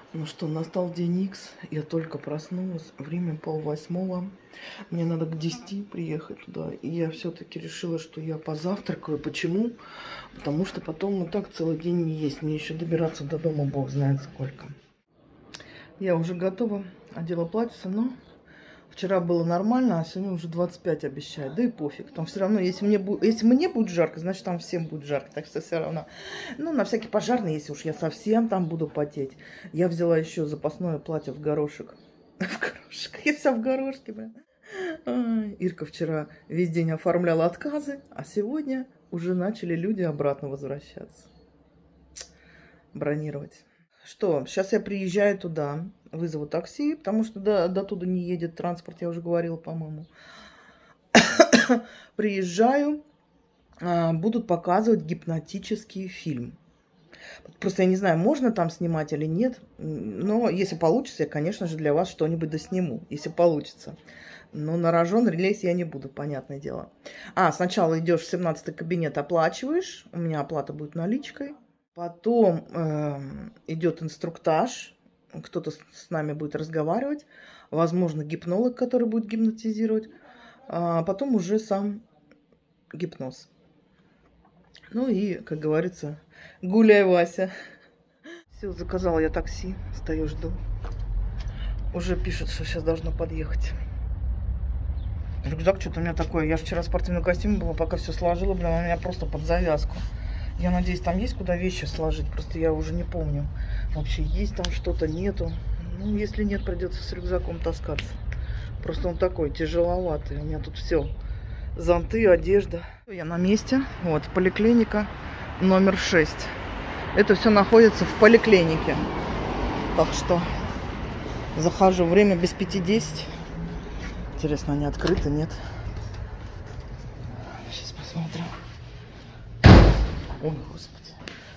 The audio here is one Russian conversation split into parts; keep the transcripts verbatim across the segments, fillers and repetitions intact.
Ну что, настал день Икс, я только проснулась, время полвосьмого, мне надо к десяти приехать туда, и я все-таки решила, что я позавтракаю. Почему? Потому что потом и так целый день не есть, мне еще добираться до дома бог знает сколько. Я уже готова, одела платьице, но вчера было нормально, а сегодня уже двадцать пять обещают. Да и пофиг. Там все равно, если мне, будет, если мне будет жарко, значит там всем будет жарко. Так что все равно. Ну, на всякий пожарный, если уж я совсем там буду потеть. Я взяла еще запасное платье в горошек. В горошек. Я вся в горошке, бля. Ай, Ирка вчера весь день оформляла отказы, а сегодня уже начали люди обратно возвращаться. Бронировать. Что, сейчас я приезжаю туда, вызову такси, потому что до, до туда не едет транспорт, я уже говорила, по-моему. Приезжаю, а, будут показывать гипнотический фильм. Просто я не знаю, можно там снимать или нет, но если получится, я, конечно же, для вас что-нибудь досниму, если получится. Но на рожон релейс я не буду, понятное дело. А, сначала идешь в семнадцатый кабинет, оплачиваешь, у меня оплата будет наличкой. Потом э, идет инструктаж, кто-то с, с нами будет разговаривать, возможно, гипнолог, который будет гипнотизировать, а потом уже сам гипноз. Ну и, как говорится, гуляй, Вася. Все, заказала я такси, стою, жду. Уже пишут, что сейчас должно подъехать. Рюкзак что-то у меня такое. Я вчера в спортивном костюме была, пока все сложила, блин, у меня просто под завязку. Я надеюсь, там есть куда вещи сложить, просто я уже не помню. Вообще есть там что-то, нету. Ну, если нет, придется с рюкзаком таскаться. Просто он такой тяжеловатый. У меня тут все. Зонты, одежда. Я на месте. Вот, поликлиника номер шесть. Это все находится в поликлинике. Так что захожу. Время без пяти десять. Интересно, они открыты, нет? Сейчас посмотрим. Ой, господи.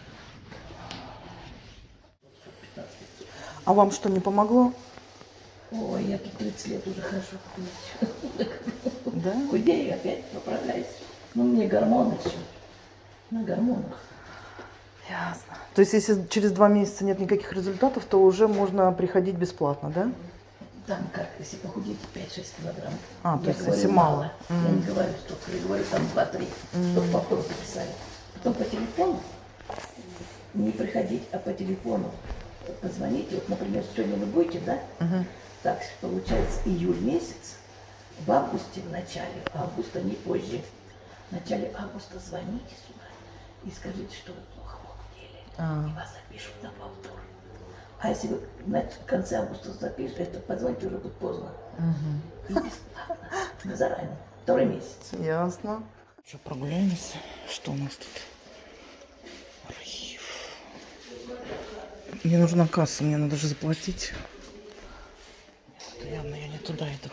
А вам что, не помогло? Ой, я тут тридцать лет уже хожу. Да? Худею, опять поправляюсь. Ну, мне гормоны все. На гормонах. Ясно. То есть, если через два месяца нет никаких результатов, то уже можно приходить бесплатно, да? Там как, если похудеть пять-шесть килограмм. А, то я есть, говорю, если мало. Я Mm. не говорю столько, я говорю там два-три, mm. чтобы повтор записали. Потом по телефону, не приходить, а по телефону позвоните. Вот, например, сегодня вы будете, да? Uh-huh. Так, получается, июль месяц, в августе, в начале августа, не позже, в начале августа звоните сюда и скажите, что вы плохо похудели, uh-huh. и вас запишут на повтор. А если вы на конце августа запишете, это позвоните уже будет поздно. Uh-huh. И бесплатно, заранее, второй месяц. Ясно. Что, прогуляемся? Что у нас тут? Архив. Мне нужна касса, мне надо же заплатить. Нет, явно я не туда иду.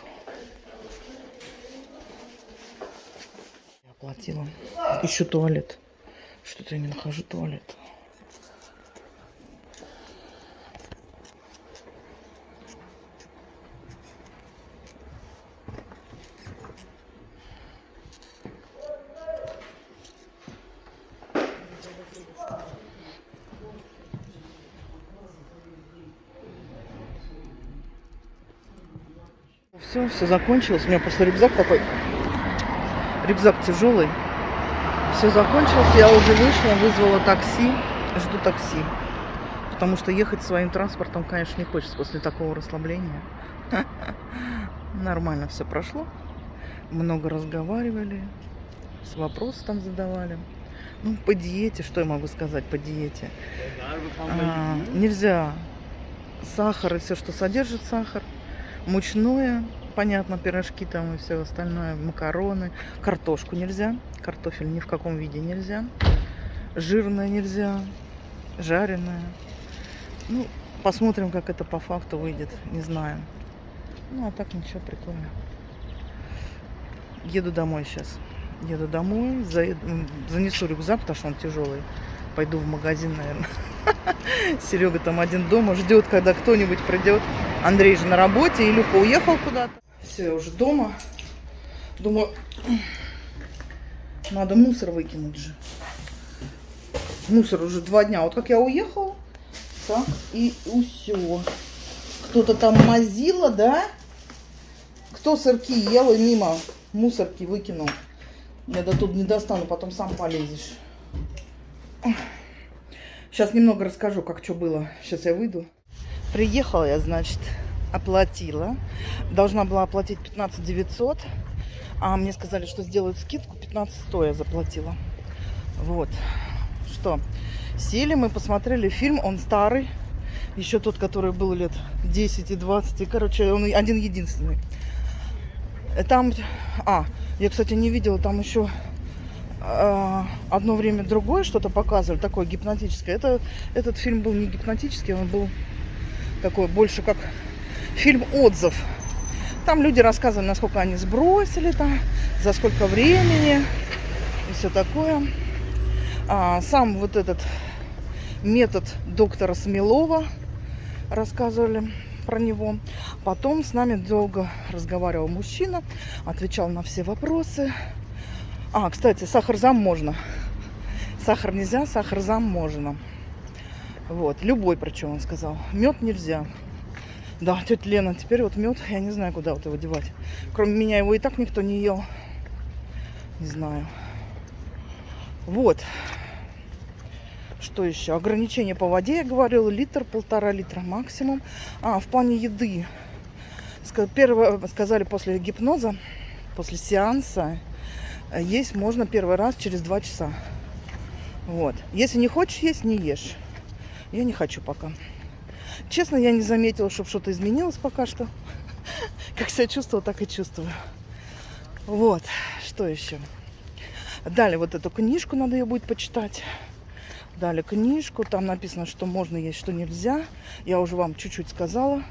Я оплатила. Ищу туалет. Что-то я не нахожу туалет. Все, все закончилось. У меня просто рюкзак такой. Рюкзак тяжелый. Все закончилось. Я уже вышла, вызвала такси. Жду такси. Потому что ехать своим транспортом, конечно, не хочется после такого расслабления. Нормально все прошло. Много разговаривали. С вопросы там задавали. Ну, по диете, что я могу сказать по диете? А, нельзя сахар и все, что содержит сахар. Мучное, понятно, пирожки там и все остальное, макароны. Картошку нельзя, картофель ни в каком виде нельзя. Жирное нельзя, жареное. Ну, посмотрим, как это по факту выйдет, не знаю. Ну, а так ничего, прикольно. Еду домой сейчас. Еду домой, заеду, занесу рюкзак, потому что он тяжелый. Пойду в магазин, наверное. Серега там один дома ждет, когда кто-нибудь придет. Андрей же на работе, Илюха уехал куда-то. Все, я уже дома. Думаю, надо мусор выкинуть же. Мусор уже два дня. Вот как я уехала, Так, и усё. Кто-то там мазила, да? Кто сырки ел и мимо мусорки выкинул? Я до тут не достану, потом сам полезешь. Сейчас немного расскажу, как что было. Сейчас я выйду. Приехала я, значит, оплатила. Должна была оплатить пятнадцать девятьсот. А мне сказали, что сделают скидку. пятнадцать сто я заплатила. Вот. Что? Сели, мы посмотрели фильм. Он старый. Еще тот, который был лет десять и двадцать. И, короче, он один-единственный. Там... А, я, кстати, не видела. Там еще э, одно время другое что-то показывали. Такое гипнотическое. Это, этот фильм был не гипнотический. Он был такой больше как фильм-отзыв. Там люди рассказывали, насколько они сбросили там, за сколько времени и все такое. А, сам вот этот метод доктора Смелова рассказывали про него. Потом с нами долго разговаривал мужчина, отвечал на все вопросы. А, кстати, сахар-зам можно. Сахар нельзя, сахар-зам можно. Вот, любой, причем он сказал. Мед нельзя. Да, тетя Лена, теперь вот мед, я не знаю, куда вот его девать. Кроме меня его и так никто не ел. Не знаю. Вот. Что еще? Ограничение по воде, я говорила, литр, полтора литра максимум. А, в плане еды. Первое, сказали, после гипноза, после сеанса, есть можно первый раз через два часа. Вот. Если не хочешь есть, не ешь. Я не хочу пока. Честно, я не заметила, чтобы что-то изменилось пока что. Как себя чувствовала, так и чувствую. Вот. Что еще? Далее вот эту книжку надо ее будет почитать. Дали книжку, там написано, что можно есть, что нельзя. Я уже вам чуть-чуть сказала.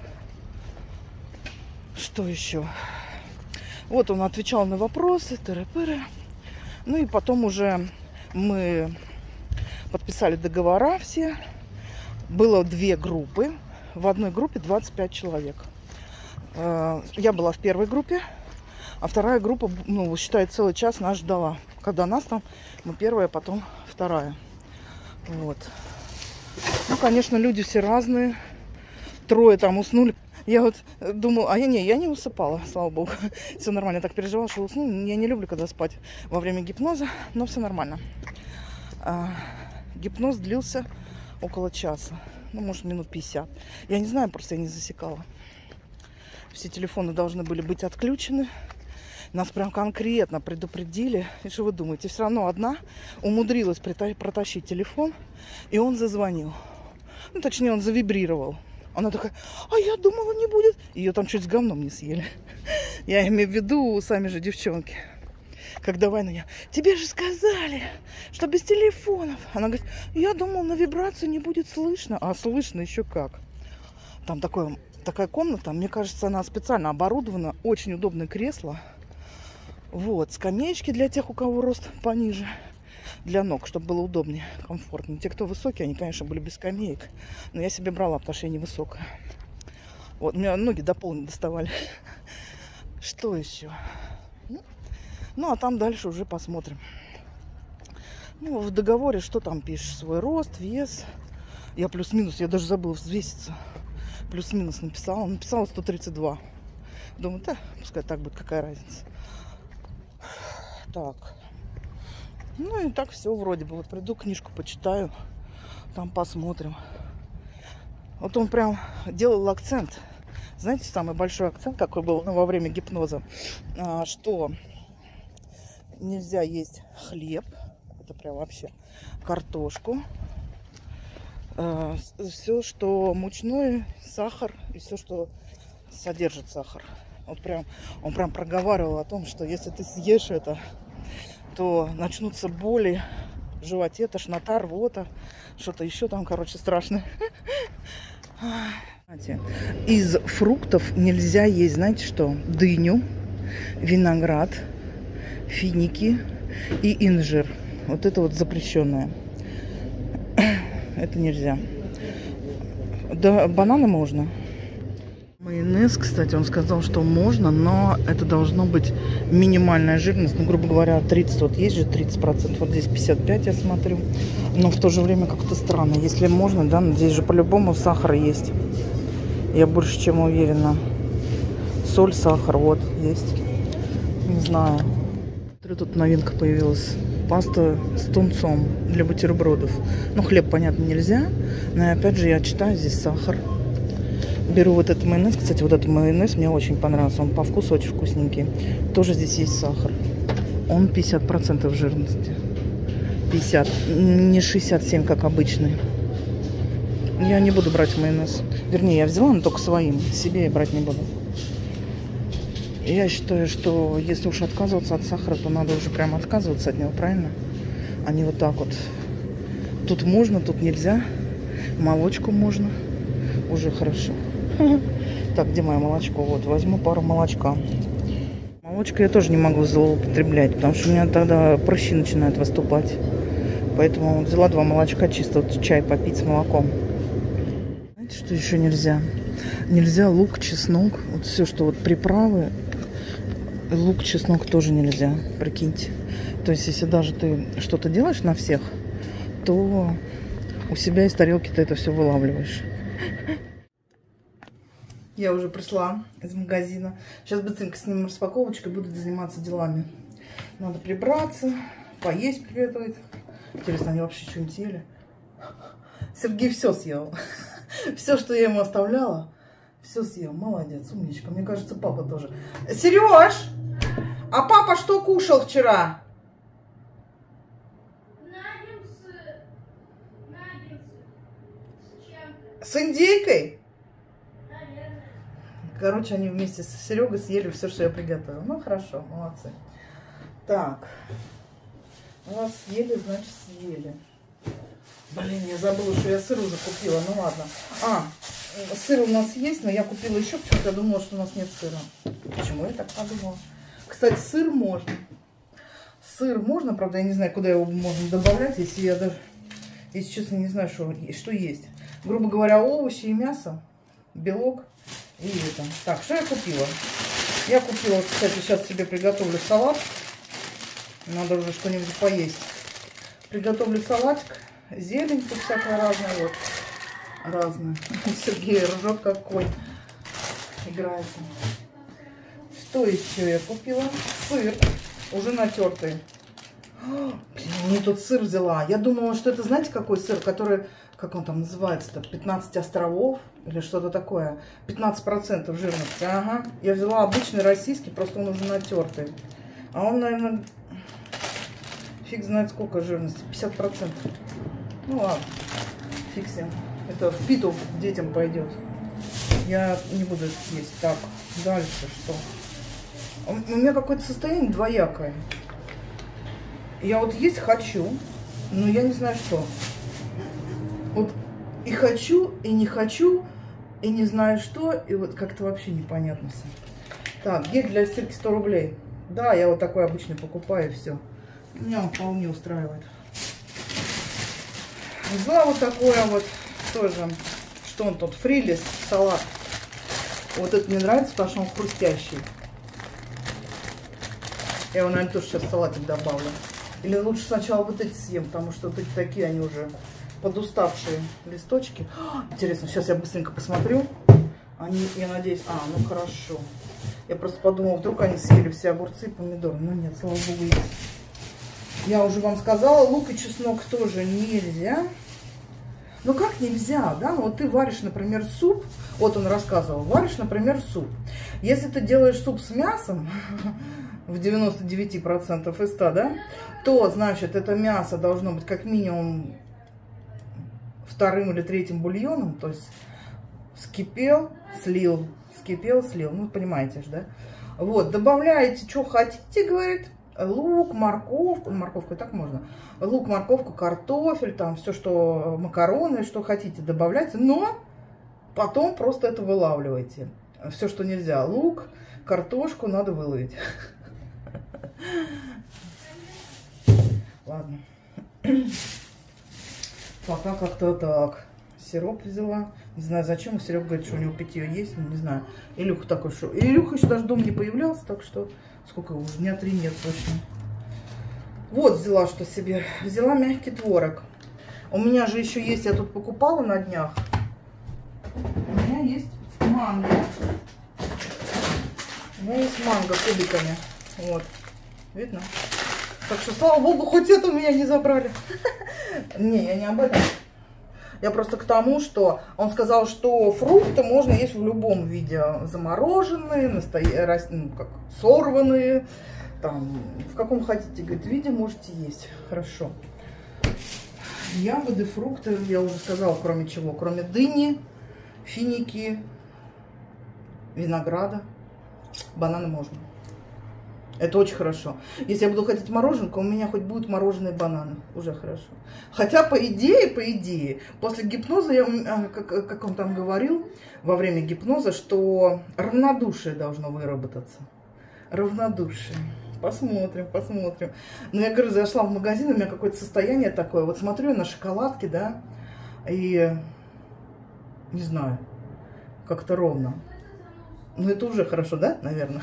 Что еще? Вот он отвечал на вопросы, тыры-пыры. Ну и потом уже мы подписали договора все. Было две группы. В одной группе двадцать пять человек. Я была в первой группе, а вторая группа, ну, считай, целый час нас ждала. Когда нас там, мы первая, потом вторая. Вот. Ну, конечно, люди все разные. Трое там уснули. Я вот думала, а я не, я не усыпала, слава богу. Все нормально. Я так переживала, что усну. Я не люблю, когда спать во время гипноза, но все нормально. А, гипноз длился около часа. Ну, может, минут пятьдесят. Я не знаю, просто я не засекала. Все телефоны должны были быть отключены. Нас прям конкретно предупредили. И что вы думаете? Все равно одна умудрилась протащить телефон, и он зазвонил. Ну, точнее, он завибрировал. Она такая, а я думала, не будет. Ее там чуть с говном не съели. Я имею в виду, сами же девчонки. Как давай на нее. Тебе же сказали, что без телефонов. Она говорит, я думала, на вибрацию не будет слышно. А слышно еще как. Там такое, такая комната. Мне кажется, она специально оборудована. Очень удобное кресло. Вот, скамеечки для тех, у кого рост пониже, для ног, чтобы было удобнее, комфортнее. Те, кто высокие, они, конечно, были без скамеек, но я себе брала, потому что я невысокая. Вот, у меня ноги до пола не доставали. Что еще? Ну, а там дальше уже посмотрим. Ну, в договоре что там пишешь? Свой рост, вес. Я плюс-минус, я даже забыла взвеситься. Плюс-минус написала. Написала сто тридцать два. Думаю, да, пускай так будет, какая разница. Так. Ну и так все вроде бы. Вот приду, книжку почитаю. Там посмотрим. Вот он прям делал акцент. Знаете, самый большой акцент, какой был, ну, во время гипноза, а, что нельзя есть хлеб. Это прям вообще картошку. А, все, что мучное, сахар и все, что содержит сахар. Вот прям, он прям проговаривал о том, что если ты съешь это, то начнутся боли в животе, тошнота, рвота, что-то еще там, короче, страшное. Из фруктов нельзя есть, знаете что? Дыню, виноград, финики и инжир. Вот это вот запрещенное. Это нельзя. Да, бананы можно. Майонез, кстати, он сказал, что можно, но это должно быть минимальная жирность. Ну, грубо говоря, тридцать, вот есть же тридцать процентов, вот здесь пятьдесят пять, я смотрю. Но в то же время как-то странно. Если можно, да, но здесь же по-любому сахар есть. Я больше чем уверена. Соль, сахар, вот, есть. Не знаю. Тут новинка появилась. Паста с тунцом для бутербродов. Ну, хлеб, понятно, нельзя. Но опять же, я читаю, здесь сахар. Беру вот этот майонез. Кстати, вот этот майонез мне очень понравился. Он по вкусу очень вкусненький. Тоже здесь есть сахар. Он пятьдесят процентов жирности. пятьдесят. Не шестьдесят семь, как обычный. Я не буду брать майонез. Вернее, я взяла, но только своим. Себе я брать не буду. Я считаю, что если уж отказываться от сахара, то надо уже прям отказываться от него, правильно? А не вот так вот. Тут можно, тут нельзя. Молочку можно. Уже хорошо. Так, где мое молочко? Вот, возьму пару молочка. Молочко я тоже не могу злоупотреблять, потому что у меня тогда прыщи начинают выступать. Поэтому взяла два молочка, чисто вот чай попить с молоком. Знаете, что еще нельзя? Нельзя лук, чеснок, вот все, что вот приправы. Лук, чеснок тоже нельзя, прикиньте. То есть, если даже ты что-то делаешь на всех, то у себя из тарелки ты это все вылавливаешь. Я уже пришла из магазина. Сейчас быстренько сниму распаковочку и буду заниматься делами. Надо прибраться, поесть приготовить. Интересно, они вообще что-нибудь ели? Сергей все съел. Все, что я ему оставляла, все съел. Молодец, умничка. Мне кажется, папа тоже. Сереж! А папа что кушал вчера? Наггетсы. Наггетсы. С чем-то. С индейкой? Наверное. Короче, они вместе с Серегой съели все, что я приготовила. Ну, хорошо, молодцы. Так. Раз съели, значит съели. Блин, я забыла, что я сыр уже купила. Ну ладно. А, сыр у нас есть, но я купила еще, почему-то я думала, что у нас нет сыра. Почему я так подумала? Кстати, сыр можно. Сыр можно, правда, я не знаю, куда его можно добавлять, если я даже, если честно, не знаю, что, что есть. Грубо говоря, овощи и мясо, белок и это. Так, что я купила? Я купила, кстати, сейчас себе приготовлю салат. Надо уже что-нибудь поесть. Приготовлю салатик. Зелень тут всякая разная. Вот. Разная. Сергей ржет как конь. Играется. Что еще я купила? Сыр. Уже натертый. Блин, мне тут сыр взяла. Я думала, что это, знаете, какой сыр, который, как он там называется-то, пятнадцать островов или что-то такое. пятнадцать процентов жирности. Ага. Я взяла обычный российский, просто он уже натертый. А он, наверное, фиг знает сколько жирности. пятьдесят процентов. Ну ладно, фиг с ним. Это в питу детям пойдет. Я не буду есть. Так, дальше что? У меня какое-то состояние двоякое. Я вот есть хочу, но я не знаю что. Вот и хочу, и не хочу, и не знаю что, и вот как-то вообще непонятно все. Так, гель для стирки сто рублей. Да, я вот такой обычный покупаю, и все. Меня он вполне устраивает. Взяла вот такое вот тоже, что он тут, фрилис, салат. Вот это мне нравится, потому что он хрустящий. Я его, наверное, тоже сейчас в салатик добавлю. Или лучше сначала вот эти съем, потому что вот эти такие, они уже подуставшие листочки. Интересно, сейчас я быстренько посмотрю. Они, я надеюсь, а, ну хорошо. Я просто подумала, вдруг они съели все огурцы и помидоры. Но нет, слава богу, есть. Я уже вам сказала, лук и чеснок тоже нельзя. Ну как нельзя, да? Ну, вот ты варишь, например, суп. Вот он рассказывал. Варишь, например, суп. Если ты делаешь суп с мясом, в девяноста девяти процентах из ста, да? То, значит, это мясо должно быть как минимум вторым или третьим бульоном. То есть вскипел, слил, вскипел, слил. Ну, понимаете же, да? Вот, добавляете, что хотите, говорит. Лук, морковку, морковку и так можно. Лук, морковку, картофель, там все, что макароны, что хотите, добавляйте. Но потом просто это вылавливаете. Все, что нельзя. Лук, картошку надо выловить. Ладно. Пока как-то так. сироп взяла. Не знаю, зачем. Серега говорит, что у него питье есть. Ну, не знаю. Илюха такой, что... Илюха еще даже дома не появлялся, так что... Сколько уже? Дня три нет точно. Вот взяла что себе. Взяла мягкий творог. У меня же еще есть, я тут покупала на днях. У меня есть манго. У меня есть манго кубиками. Вот. Видно? Так что, слава богу, хоть это у меня не забрали. Не, я не об этом. Я просто к тому, что он сказал, что фрукты можно есть в любом виде. Замороженные, настоя... ну, как, сорванные. Там, в каком хотите, говорит, виде можете есть. Хорошо. Ягоды, фрукты, я уже сказала, кроме чего? Кроме дыни, финики, винограда, бананы можно. Это очень хорошо. Если я буду хотеть мороженку, у меня хоть будут мороженые бананы. Уже хорошо. Хотя, по идее, по идее, после гипноза, я, как, как он там говорил, во время гипноза, что равнодушие должно выработаться. Равнодушие. Посмотрим, посмотрим. Но я, говорю, зашла в магазин, у меня какое-то состояние такое. Вот смотрю на шоколадки, да, и не знаю, как-то ровно. Ну, это уже хорошо, да, наверное?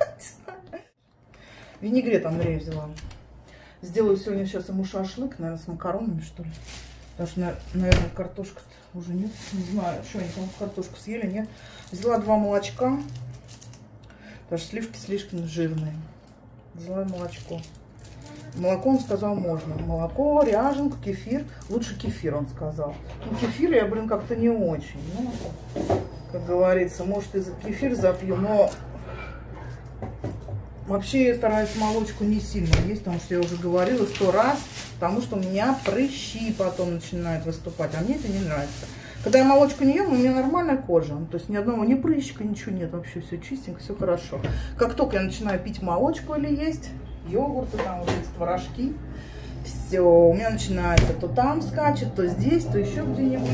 Винегрет Андрея взяла. Сделаю сегодня сейчас ему шашлык, наверное, с макаронами, что ли. Потому что, наверное, картошка уже нет. Не знаю, что они там картошку съели, нет. Взяла два молочка. Потому что сливки слишком жирные. Взяла молочко. Молоко, он сказал, можно. Молоко, ряженку, кефир. Лучше кефир, он сказал. Ну, кефир я, блин, как-то не очень. Ну, как говорится, может, и за кефир запью, но... Вообще я стараюсь молочку не сильно есть, потому что я уже говорила сто раз, потому что у меня прыщи потом начинают выступать, а мне это не нравится. Когда я молочку не ем, у меня нормальная кожа, то есть ни одного ни прыщика, ничего нет, вообще все чистенько, все хорошо. Как только я начинаю пить молочку или есть йогурты, там вот эти творожки, все, у меня начинается то там скачет, то здесь, то еще где-нибудь.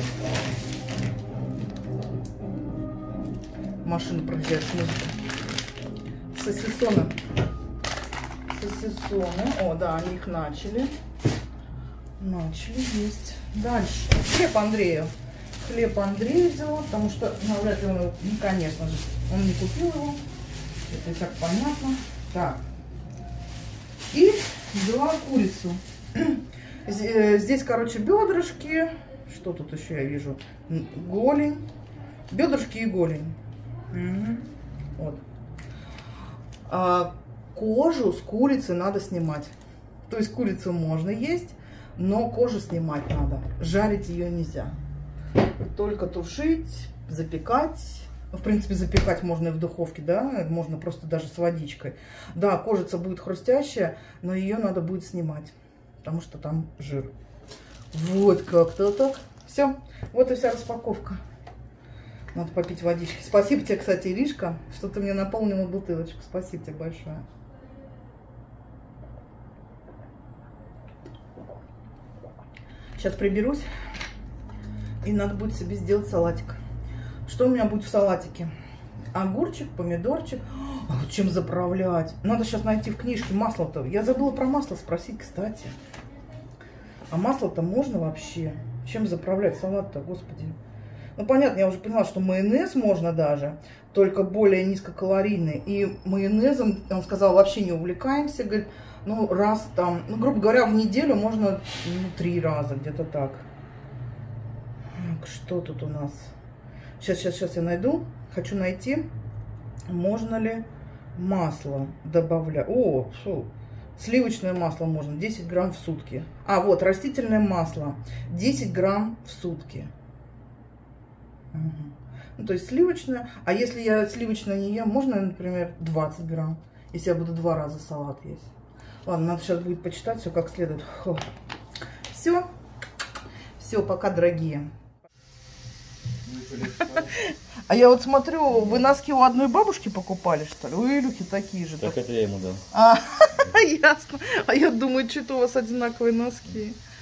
Машина проезжает с музыкой. Сосисоны. Сосисоны. О, да, они их начали. Начали есть. Дальше. Хлеб Андрея. Хлеб Андрея взяла, потому что, ну, вряд ли он, ну, конечно же, он не купил его. Это и так понятно. Так. И взяла курицу. Здесь, короче, бедрышки. Что тут еще я вижу? Голень. Бедрышки и голень. Угу. Вот. А кожу с курицы надо снимать. То есть курицу можно есть, но кожу снимать надо. Жарить ее нельзя. Только тушить, запекать. В принципе, запекать можно и в духовке, да, можно просто даже с водичкой. Да, кожица будет хрустящая, но ее надо будет снимать, потому что там жир. Вот как-то так. Все, вот и вся распаковка. Надо попить водички. Спасибо тебе, кстати, Иришка, что ты мне наполнила бутылочку. Спасибо тебе большое. Сейчас приберусь. И надо будет себе сделать салатик. Что у меня будет в салатике? Огурчик, помидорчик. А вот чем заправлять? Надо сейчас найти в книжке масло-то. Я забыла про масло спросить, кстати. А масло-то можно вообще? Чем заправлять салат-то, господи? Ну, понятно, я уже поняла, что майонез можно даже, только более низкокалорийный. И майонезом, он сказал, вообще не увлекаемся. Говорит, ну, раз там, ну, грубо говоря, в неделю можно, ну, три раза, где-то так. Что тут у нас? Сейчас, сейчас, сейчас я найду. Хочу найти, можно ли масло добавлять. О, фу. Сливочное масло можно, десять грамм в сутки. А, вот, растительное масло, десять грамм в сутки. Угу. Ну, то есть сливочное. А если я сливочное не ем, можно, например, двадцать грамм, если я буду два раза салат есть. Ладно, надо сейчас будет почитать все как следует. Фу. Все. Все, пока, дорогие. А я вот смотрю, вы носки у одной бабушки покупали, что ли? У Илюхи такие же. Так это я ему дал. А, ясно. А я думаю, что-то у вас одинаковые носки.